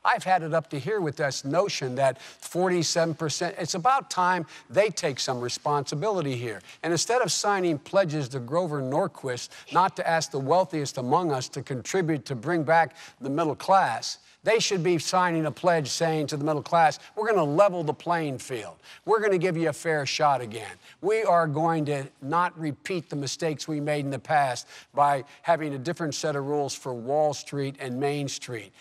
I've had it up to here with this notion that 47%, it's about time they take some responsibility here. And instead of signing pledges to Grover Norquist not to ask the wealthiest among us to contribute to bring back the middle class, they should be signing a pledge saying to the middle class, we're going to level the playing field. We're going to give you a fair shot again. We are going to not repeat the mistakes we made in the past by having a different set of rules for Wall Street and Main Street.